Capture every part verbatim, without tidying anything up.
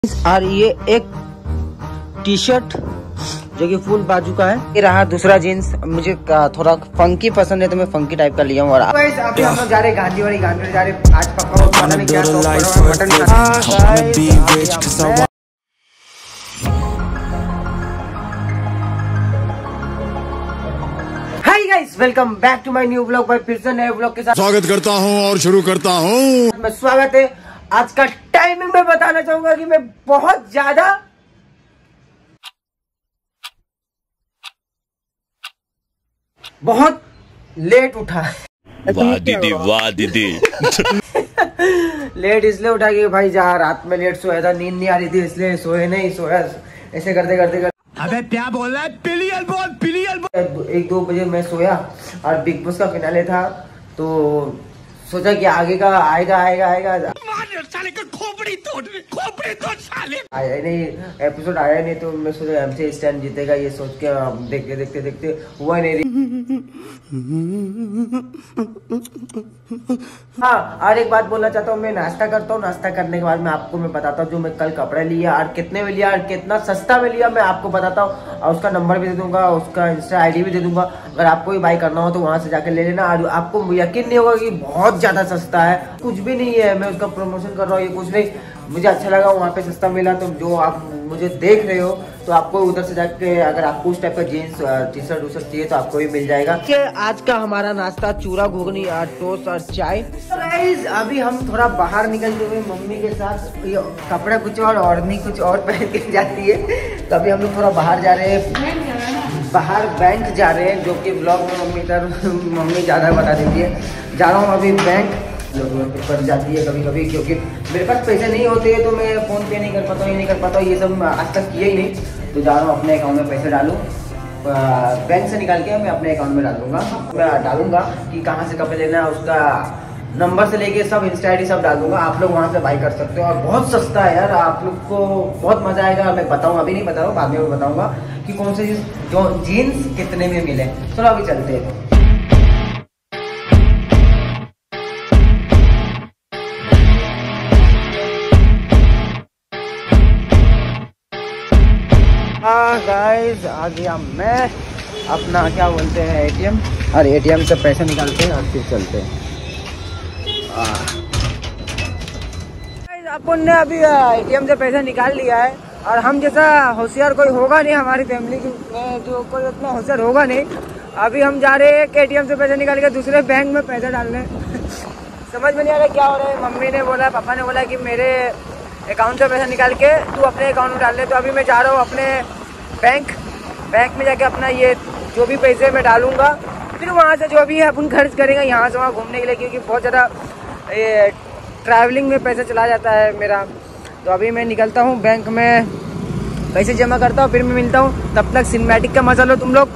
और ये एक टी शर्ट जो कि फुल बाजू का है। ये रहा दूसरा जीन्स। मुझे थोड़ा फंकी पसंद है तो मैं फंकी टाइप का लिया हूँ। और अभी हम लोग जा रहे गांधी वाली गांधी जा रहे। आज पक्का पता नहीं क्या मटन खाना। Hi guys, welcome back to my new vlog. भाई फिर से नए व्लॉग के साथ स्वागत करता हूं और शुरू करता हूं। मैं स्वागत है। आज का टाइमिंग में बताना चाहूंगा कि मैं बहुत ज्यादा बहुत लेट उठा। वाह दीदी, वाह दीदी। लेट इसलिए उठा कि भाई जहाँ रात में लेट सोया था, नींद नहीं आ रही थी, इसलिए सोए नहीं। सोया ऐसे करते करते करते अबे क्या बोल रहा है? पिलियल बोल, पिलियल बोल। एक दो बजे मैं सोया और बिग बॉस का फिनाले था तो सोचा कि आगे का आएगा आएगा आएगा साले का खोपड़ी तोड़, खोपड़ी तोड़ साले। आया नहीं, एपिसोड आया नहीं तो मैं सोचा एमसी इस टाइम जीतेगा, ये सोच के देखते देखते देखते हुआ नहीं। हाँ, और एक बात बोलना चाहता हूँ, मैं नाश्ता करता हूँ। नाश्ता करने के बाद मैं आपको मैं बताता हूँ जो मैं कल कपड़े लिया और कितने में लिया और कितना सस्ता में लिया, मैं आपको बताता हूँ। और उसका नंबर भी दे दूंगा, उसका इंस्टा आईडी भी दे दूंगा। अगर आपको भी बाई करना हो तो वहां से जाकर ले लेना। और आपको यकीन नहीं होगा कि बहुत ज्यादा सस्ता है, कुछ भी नहीं है। मैं उसका प्रमोशन कर रहा हूँ, ये कुछ नहीं। मुझे अच्छा लगा, वहाँ पे सस्ता मिला। तो जो आप मुझे देख रहे हो तो आपको उधर से जाके अगर आपको उस टाइप का जीन्स टी शर्ट उशर्ट चाहिए तो आपको भी मिल जाएगा। आज का हमारा नाश्ता चूरा घुगनी और टोस्ट और चाय। गाइस अभी हम थोड़ा बाहर निकल हुए मम्मी के साथ। ये कपड़ा कुछ और और नहीं कुछ और पहन के जाती है। तो अभी हम लोग थोड़ा बाहर जा रहे हैं, बाहर बैंक जा रहे हैं, जो कि ब्लॉग में मम्मी इधर मम्मी ज़्यादा बता देती है। जा रहा हूँ अभी बैंक पर जाती है कभी कभी, क्योंकि मेरे पास पैसे नहीं होते तो मैं फोन पे नहीं कर पाता हूँ, ये नहीं कर पाता हूँ, ये सब आज तक किया ही नहीं। तो जा रहा हूँ अपने अकाउंट में पैसे डालूँ, बैंक से निकाल के मैं अपने अकाउंट में डालूंगा। मैं डालूंगा कि कहाँ से कपड़े लेना है, उसका नंबर से लेके सब इंस्टा आई डी सब डाल दूंगा। आप लोग वहाँ से बाई कर सकते हो और बहुत सस्ता है यार, आप लोग को बहुत मजा आएगा। मैं बताऊँ, अभी नहीं बता रहा हूँ, बाद में बताऊंगा कि कौन से जो जीन्स कितने में मिले। चलो अभी चलते हैं। हाँ गाइस, आ गया मैं अपना क्या बोलते हैं एटीएम, और एटीएम से पैसे निकालते हैं और फिर चलते हैं। अपन ने अभी एटीएम से पैसा निकाल लिया है और हम जैसा होशियार कोई होगा नहीं हमारी फैमिली में, जो कोई उतना होशियार होगा नहीं। अभी हम जा रहे हैं एटीएम से पैसे निकाल के दूसरे बैंक में पैसे डालने। समझ में नहीं आ रहा क्या हो रहा है। मम्मी ने बोला, पापा ने बोला कि मेरे अकाउंट से पैसा निकाल के तू अपने अकाउंट में डाल ले। तो अभी मैं जा रहा हूँ अपने बैंक बैंक में जाके अपना ये जो भी पैसे मैं डालूंगा, फिर वहाँ से जो भी है अपन खर्च करेंगे यहाँ से वहाँ घूमने के लिए, क्योंकि बहुत ज़्यादा ये ट्रैवलिंग में पैसा चला जाता है मेरा। तो अभी मैं निकलता हूँ बैंक में, पैसे जमा करता हूँ, फिर मैं मिलता हूँ। तब तक सिनेमैटिक का मजा लो तुम लोग।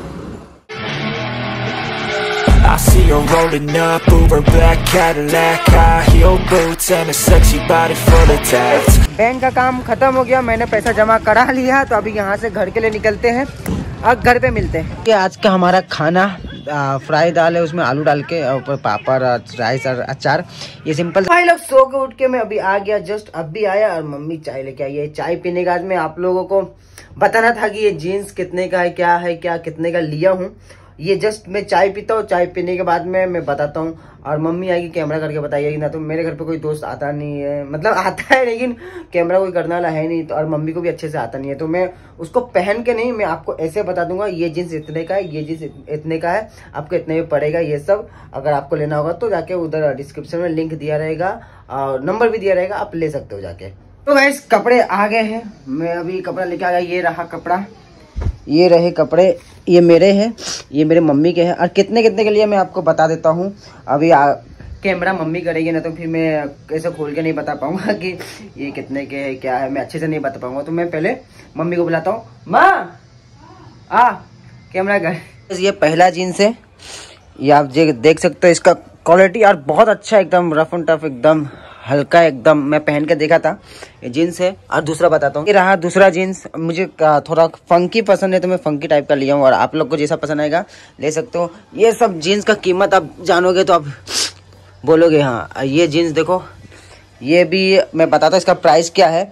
I see her rolling up, Uber black Cadillac, high heel boots and a sexy body full of tats. Bank का काम खत्म हो गया, मैंने पैसा जमा करा लिया। तो अभी यहाँ से घर के लिए निकलते हैं और घर पे मिलते हैं। कि आज का हमारा खाना फ्राई दाल है, उसमें आलू डाल के, ऊपर पापड़ और राइस और अचार, ये सिंपल। भाई लोग सो के उठ के मैं अभी आ गया, जस्ट अभी आया और मम्मी चाय लेके आई है। चाय पीने का आज मैं आप लोगों को बताना था कि ये जीन्स कितने का है, क्या है, क्या कितने का लिया हूँ। ये जस्ट मैं चाय पीता हूँ, चाय पीने के बाद में मैं बताता हूँ। और मम्मी आएगी कैमरा करके बताइएगी ना। तो मेरे घर पे कोई दोस्त आता नहीं है, मतलब आता है लेकिन कैमरा कोई करने वाला है नहीं। तो और मम्मी को भी अच्छे से आता नहीं है, तो मैं उसको पहन के नहीं, मैं आपको ऐसे बता दूंगा ये जीन्स इतने का है, ये जीन्स इतने का है, आपको इतने में पड़ेगा। ये सब अगर आपको लेना होगा तो जाके उधर डिस्क्रिप्शन में लिंक दिया रहेगा और नंबर भी दिया रहेगा, आप ले सकते हो जाके। तो गाइस कपड़े आ गए हैं, मैं अभी कपड़ा लेके आ गया। ये रहा कपड़ा, ये रहे कपड़े, ये मेरे हैं, ये मेरे मम्मी के हैं। और कितने कितने के लिए मैं आपको बता देता हूँ। अभी आ, कैमरा मम्मी करेगी ना, तो फिर मैं कैसे खोल के नहीं बता पाऊंगा कि ये कितने के है, क्या है, मैं अच्छे से नहीं बता पाऊंगा। तो मैं पहले मम्मी को बुलाता हूँ। माँ आ कैमरा कर। ये पहला जीन्स है, ये आप देख सकते हो, इसका क्वालिटी यार बहुत अच्छा है, एकदम रफ एंड टफ, एकदम हल्का, एकदम मैं पहन के देखा था। ये जीन्स है। और दूसरा बताता हूँ, ये रहा दूसरा जीन्स। मुझे थोड़ा फंकी पसंद है तो मैं फंकी टाइप का लिया हूँ, और आप लोग को जैसा पसंद आएगा ले सकते हो। ये सब जीन्स का कीमत आप जानोगे तो आप बोलोगे हाँ। ये जीन्स देखो, ये भी मैं बताता हूँ इसका प्राइस क्या है।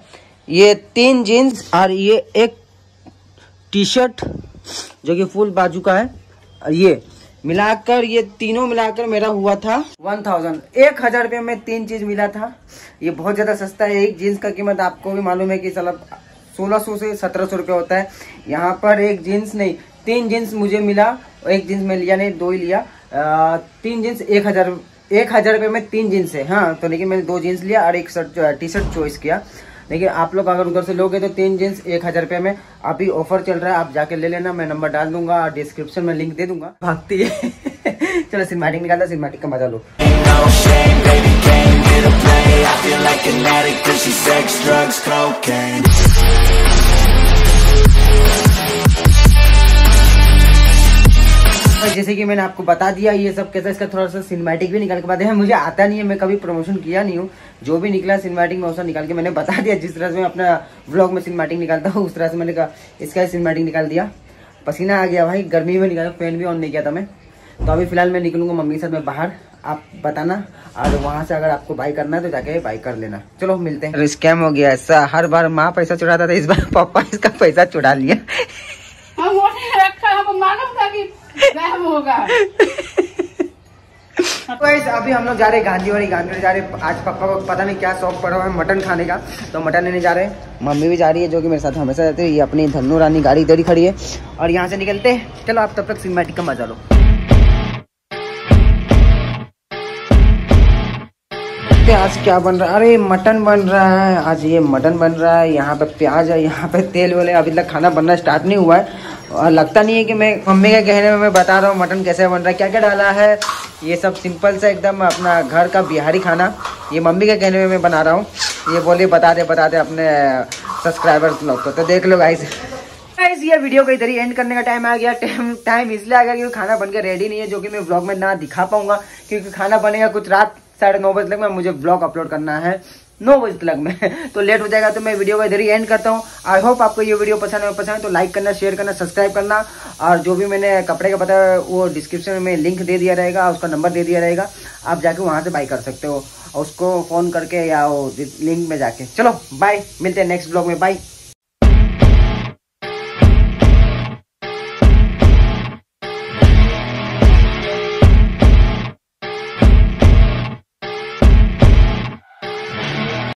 ये तीन जीन्स और ये एक टी शर्ट जो कि फुल बाजू का है, ये मिलाकर ये तीनों मिलाकर मेरा हुआ था वन थाउजेंड एक हजार रुपये में तीन चीज मिला था। ये बहुत ज्यादा सस्ता है। एक जीन्स का कीमत आपको भी मालूम है कि साला सोलह सौ से सत्रह सौ रुपये होता है। यहाँ पर एक जीन्स नहीं तीन जीन्स मुझे मिला, एक जीन्स में लिया नहीं दो ही लिया, आ, तीन जीन्स एक हजार एक हजार रुपये में तीन जीन्स है। हाँ तो लेकिन मैंने दो जीन्स लिया और एक शर्ट टी शर्ट चॉइस किया। लेकिन आप लोग अगर उधर से लोगे तो तीन जीन्स एक हजार रुपये में अभी ऑफर चल रहा है, आप जाके ले लेना। मैं नंबर डाल दूंगा और डिस्क्रिप्शन में लिंक दे दूंगा। भागती है चलो सिनेमैटिक निकालता, सिनेमैटिक का मजा लो। जैसे कि मैंने आपको बता दिया ये सब कैसा, इसका थोड़ा सा सिनेमैटिक भी निकाल के बताया। मुझे आता नहीं है, मैं कभी प्रमोशन किया नहीं हूँ। जो भी निकला सिनेमैटिक में उसका निकाल के मैंने बता दिया। जिस तरह से मैं अपना व्लॉग में सिनेमैटिक निकालता हूँ उस तरह से मैंने कहा इसका ही सिनेमैटिक निकाल दिया। पसीना आ गया भाई, गर्मी में निकाला, फैन भी ऑन नहीं किया था मैं। तो अभी फिलहाल मैं निकलूंगा मम्मी के साथ में बाहर, आप बताना। और वहाँ से अगर आपको बाई करना है तो जाके बाई कर लेना। चलो मिलते हैं। स्कैम हो गया ऐसा, हर बार माँ पैसा चुराता था, इस बार पापा इसका पैसा चुरा लिया। होगा अभी हम लोग जा रहे हैं गांधीवाड़ी। गांधीवाड़ी जा रहे, आज पापा को पता नहीं क्या शौक पड़ा हुआ है मटन खाने का, तो मटन लेने जा रहे हैं। मम्मी भी जा रही है जो कि मेरे साथ हमेशा रहती है। ये अपनी धन्नू रानी गाड़ी इधर ही खड़ी है और यहाँ से निकलते हैं। चलो आप तब तक सिनेमैटिक का मजा लो। आज क्या बन रहा है? अरे मटन बन रहा है आज, ये मटन बन रहा है। यहाँ पे प्याज है, यहाँ पे तेल वाले, अभी तक खाना बनना स्टार्ट नहीं हुआ है। और लगता नहीं है कि मैं मम्मी के कहने में मैं बता रहा हूँ मटन कैसे बन रहा है, क्या क्या डाला है। ये सब सिंपल से एकदम अपना घर का बिहारी खाना, ये मम्मी के कहने में मैं बना रहा हूँ। ये बोलिए बता दे बता दे अपने सब्सक्राइबर्स लोग को, तो देख लो गाइस। गाइस ये वीडियो को इधर ही एंड करने का टाइम आ गया। टाइम इसलिए आ गया क्योंकि खाना बनकर रेडी नहीं है, जो कि मैं व्लॉग में ना दिखा पाऊंगा क्योंकि खाना बनेगा कुछ रात साढ़े नौ बजे तक में। मुझे ब्लॉग अपलोड करना है नौ बजे तक में, तो लेट हो जाएगा। तो मैं वीडियो को इधर ही एंड करता हूँ। आई होप आपको ये वीडियो पसंद है, पसंद है तो लाइक करना, शेयर करना, सब्सक्राइब करना। और जो भी मैंने कपड़े का बताया वो डिस्क्रिप्शन में लिंक दे दिया रहेगा, उसका नंबर दे दिया रहेगा, आप जाके वहाँ से बाई कर सकते हो, उसको फोन करके या वो लिंक में जाके। चलो बाय, मिलते हैं नेक्स्ट ब्लॉग में, बाय।